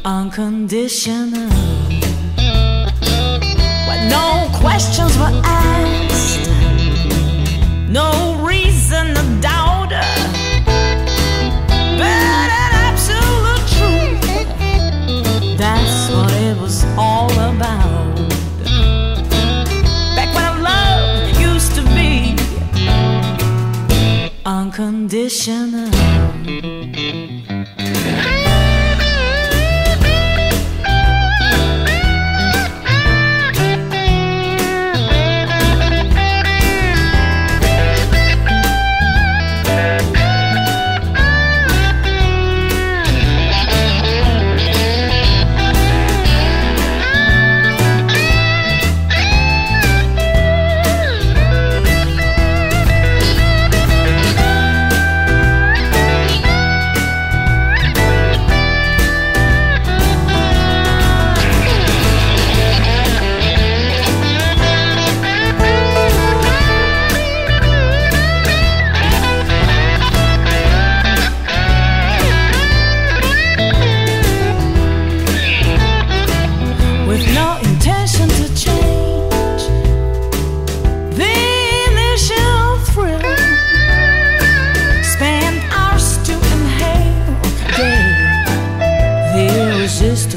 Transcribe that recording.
Unconditional, when no questions were asked, no reason to doubt her, but an absolute truth. That's what it was all about. Back when love used to be unconditional. With no intention to change the initial thrill, spend hours to inhale the irresistible